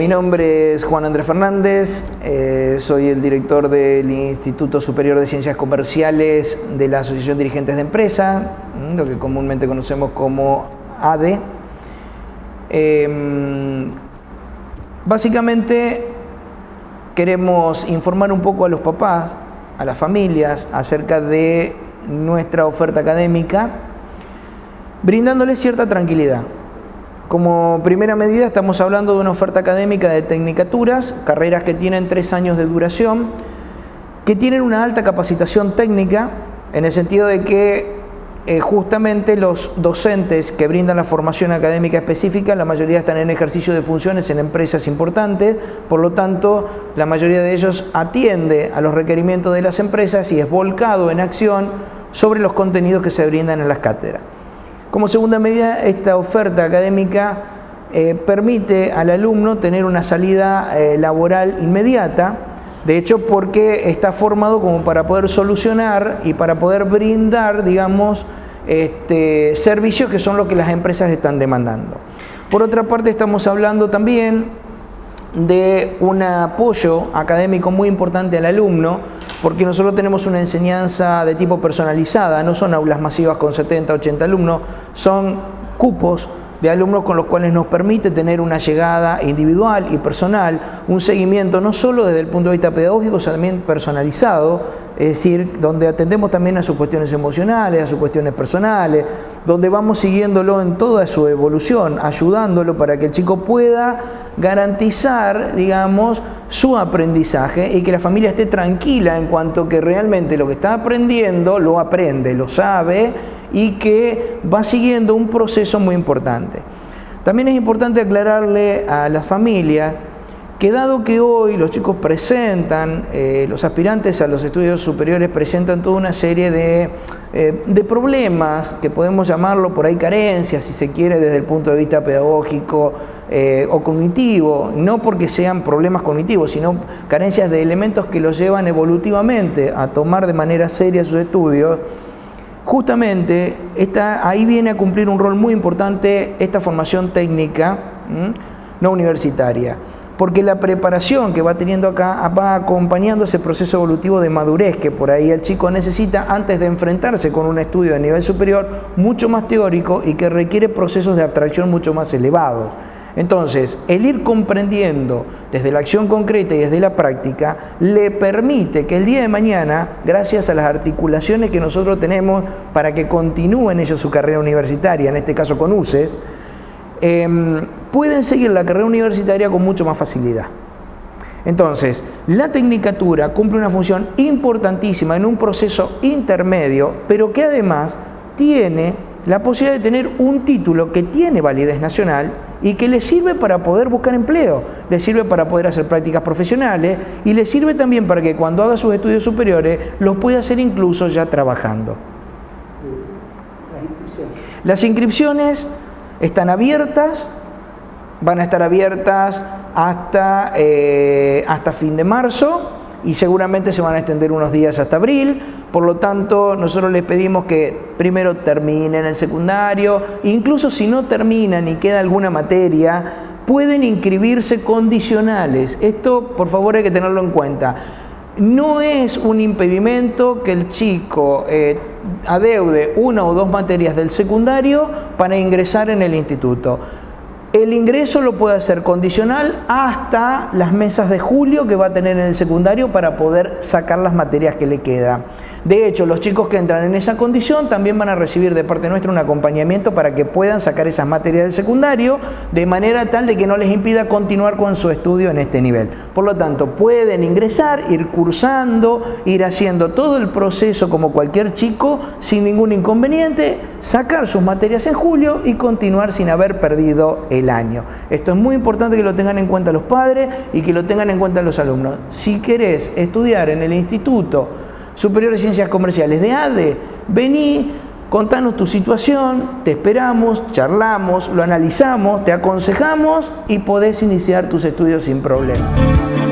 mi nombre es Juan Andrés Fernández, soy el director del Instituto Superior de Ciencias Comerciales de la Asociación de Dirigentes de Empresa, lo que comúnmente conocemos como ADE. Básicamente queremos informar un poco a los papás, a las familias, acerca de nuestra oferta académica, brindándoles cierta tranquilidad. Como primera medida estamos hablando de una oferta académica de tecnicaturas, carreras que tienen 3 años de duración, que tienen una alta capacitación técnica, en el sentido de que justamente los docentes que brindan la formación académica específica, la mayoría están en ejercicio de funciones en empresas importantes, por lo tanto la mayoría de ellos atiende a los requerimientos de las empresas y es volcado en acción sobre los contenidos que se brindan en las cátedras. Como segunda medida, esta oferta académica permite al alumno tener una salida laboral inmediata, de hecho porque está formado como para poder solucionar y para poder brindar, digamos, servicios que son lo que las empresas están demandando. Por otra parte, estamos hablando también de un apoyo académico muy importante al alumno, porque nosotros tenemos una enseñanza de tipo personalizada, no son aulas masivas con 70, 80 alumnos, son cupos de alumnos con los cuales nos permite tener una llegada individual y personal, un seguimiento no solo desde el punto de vista pedagógico, sino también personalizado, es decir, donde atendemos también a sus cuestiones emocionales, a sus cuestiones personales, donde vamos siguiéndolo en toda su evolución, ayudándolo para que el chico pueda garantizar, digamos, su aprendizaje y que la familia esté tranquila en cuanto que realmente lo que está aprendiendo lo aprende, lo sabe y que va siguiendo un proceso muy importante. También es importante aclararle a las familias que dado que hoy los chicos presentan, los aspirantes a los estudios superiores presentan toda una serie de problemas, que podemos llamarlo por ahí carencias, si se quiere, desde el punto de vista pedagógico o cognitivo, no porque sean problemas cognitivos, sino carencias de elementos que los llevan evolutivamente a tomar de manera seria sus estudios. Justamente ahí viene a cumplir un rol muy importante esta formación técnica no universitaria, porque la preparación que va teniendo acá va acompañando ese proceso evolutivo de madurez que por ahí el chico necesita antes de enfrentarse con un estudio de nivel superior mucho más teórico y que requiere procesos de abstracción mucho más elevados. Entonces, el ir comprendiendo desde la acción concreta y desde la práctica le permite que el día de mañana, gracias a las articulaciones que nosotros tenemos para que continúen ellos su carrera universitaria, en este caso con UCES, pueden seguir la carrera universitaria con mucho más facilidad. Entonces, la tecnicatura cumple una función importantísima en un proceso intermedio, pero que además tiene la posibilidad de tener un título que tiene validez nacional y que le sirve para poder buscar empleo, le sirve para poder hacer prácticas profesionales y le sirve también para que cuando haga sus estudios superiores los pueda hacer incluso ya trabajando. Las inscripciones están abiertas, van a estar abiertas hasta fin de marzo y seguramente se van a extender unos días hasta abril. Por lo tanto, nosotros les pedimos que primero terminen el secundario, incluso si no terminan y queda alguna materia, pueden inscribirse condicionales. Esto, por favor, hay que tenerlo en cuenta. No es un impedimento que el chico adeude 1 o 2 materias del secundario para ingresar en el instituto. El ingreso lo puede hacer condicional hasta las mesas de julio que va a tener en el secundario para poder sacar las materias que le quedan. De hecho, los chicos que entran en esa condición también van a recibir de parte nuestra un acompañamiento para que puedan sacar esas materias del secundario de manera tal de que no les impida continuar con su estudio en este nivel. Por lo tanto, pueden ingresar, ir cursando, ir haciendo todo el proceso como cualquier chico sin ningún inconveniente, sacar sus materias en julio y continuar sin haber perdido el año. Esto es muy importante que lo tengan en cuenta los padres y que lo tengan en cuenta los alumnos. Si querés estudiar en el Instituto Superior de Ciencias Comerciales de ADE, vení, contanos tu situación, te esperamos, charlamos, lo analizamos, te aconsejamos y podés iniciar tus estudios sin problema.